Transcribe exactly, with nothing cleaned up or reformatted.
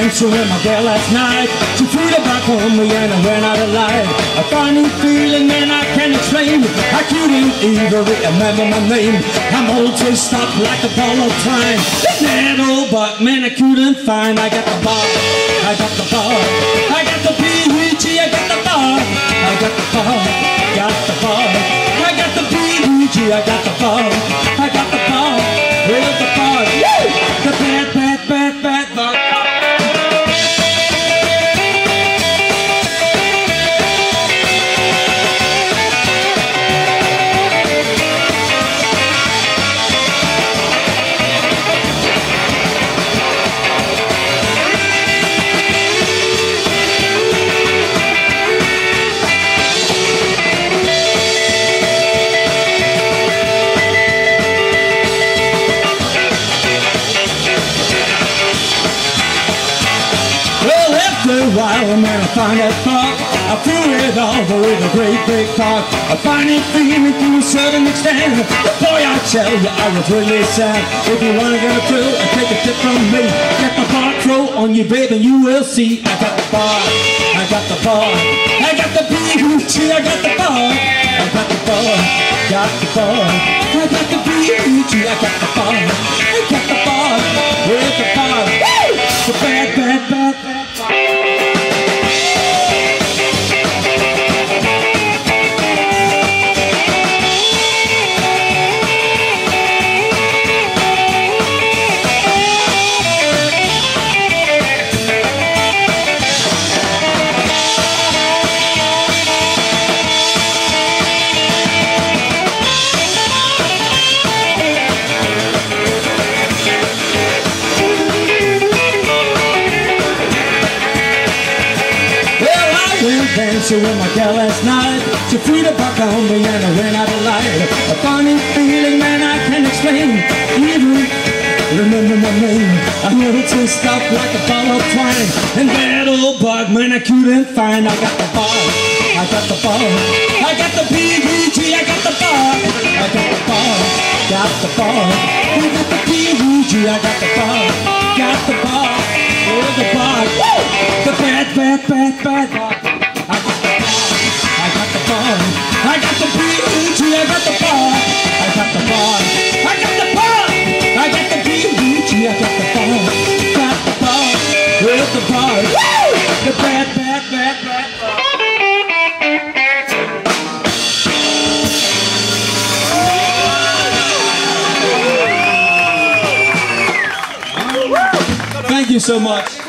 dancing with my girl last night. She threw it back on me and I ran out of light. A funny feeling, man, I can't explain. I couldn't even remember my name. I'm all twist up like a ball of twine. That old buck, man, I couldn't find. I got the bar, I got the bar, I got the P V G, I got the bar, I got the bar, got the bar, I got the P V G, I got the bar, I got the bar, with the bar, the bad, bad, bad, bad bar. After a while, man, I found that park. I threw it over with a great big park. I find it feeling to a certain extent. Boy, I tell you, I was really sad. If you wanna get a thrill and take a tip from me, get the bar throw on you, baby, and you will see. I got the bar, I got the bar, I got the B U G, I got the bar, I got the bar, got the bar, I got the B U G, I got the bar, I got the bar, with the bar, the bad, bad, bad, bad. Dancing with my girl last night. She threw the buck on me and I ran out of light. A funny feeling, man, I can't explain. Even remember my name. I heard it twist up like a ball of twine. And that old bug, man, I couldn't find. I got the bar, I got the bar, I got the P V G, I got the bar, I got the bar, got the bar, I got the P V G, I got the bar, got the bar, oh the bar, the bad, bad, bad, bad bar. I got the P V G, I got the bar, I got the bar, I got the bar, I got the P V G, I got the bar, got the bar, with the bar, the bad, bad, bad, bad bar. Thank you so much.